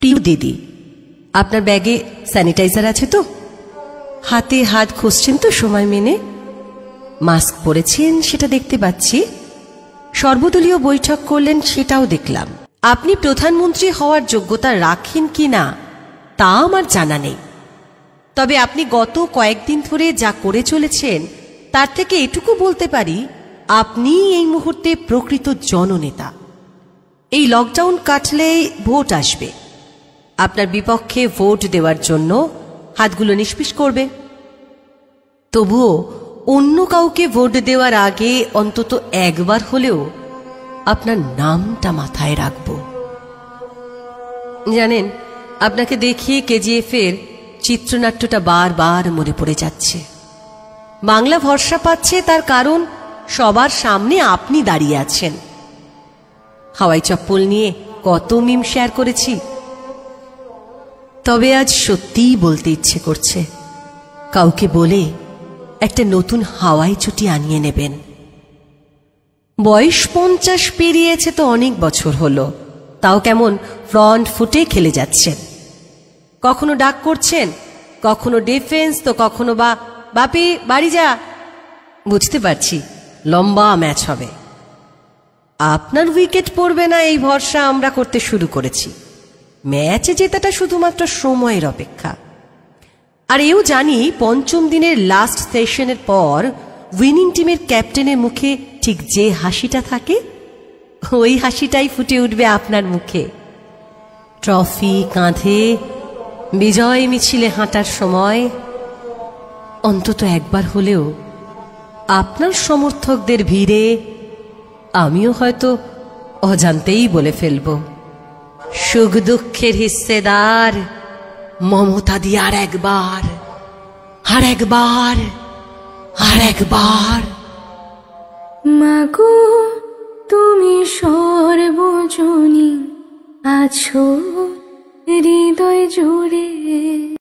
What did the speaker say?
পিউ দিদি, আপনার ব্যাগে স্যানিটাইজার আছে তো? হাতে হাত ঘষছেন তো সময় মেনে? মাস্ক পরেছেন সেটা দেখতে পাচ্ছি, সর্বদলীয় বৈঠক করলেন সেটাও দেখলাম। আপনি প্রধানমন্ত্রী হওয়ার যোগ্যতা রাখেন কি না তা আমার জানা নেই, তবে আপনি গত কয়েকদিন ধরে যা করে চলেছেন তার থেকে এটুকু বলতে পারি, আপনি এই মুহূর্তে প্রকৃত জননেতা। এই লকডাউন কাটলেই ভোট আসবে, আপনার বিপক্ষে ভোট দেওয়ার জন্য হাতগুলো নিষ্পিস করবে। তবুও অন্য কাউকে ভোট দেওয়ার আগে অন্তত একবার হলেও আপনার নামটা মাথায় রাখব। জানেন, আপনাকে দেখিয়ে কেজিএফের চিত্রনাট্যটা বারবার মনে পড়ে যাচ্ছে। বাংলা ভরসা পাচ্ছে তার কারণ সবার সামনে আপনি দাঁড়িয়ে আছেন। হাওয়াই চপ্পল নিয়ে কত মিম শেয়ার করেছি। তবে আজ সত্যিই বলতে ইচ্ছে করছে, কাউকে বলে একটা নতুন হাওয়াই চটি আনিয়ে নেবেন। বয়স 50 পেরিয়েছে তো অনেক বছর হলো, তাও কেমন ফ্রন্ট ফুটে খেলে যাচ্ছেন। কখনো ডাক করছেন, কখনো ডিফেন্স, তো কখনো বা বাপি বাড়ি যা। বুঝতে পারছি লম্বা ম্যাচ হবে, আপনার উইকেট পড়বে না এই ভরসা আমরা করতে শুরু করেছি। ম্যাচে জেতাটা শুধুমাত্র সময়ের অপেক্ষা। আর এও জানি পঞ্চম দিনের লাস্ট সেশনের পর উইনিং টিমের ক্যাপ্টেনের মুখে ঠিক যে হাসিটা থাকে, ওই হাসিটাই ফুটে উঠবে আপনার মুখে। ট্রফি কাঁধে বিজয় মিছিলে হাঁটার সময় অন্তত একবার হলেও আপনার সমর্থকদের ভিড়ে আমিও হয়তো অজান্তেই বলে ফেলব, সুখ দুঃখের হিস্সেদার মমতা দি আর একবার, আর একবার, আর একবার। মাগো তুমি সর্বজনী আছো হৃদয় জুড়ে।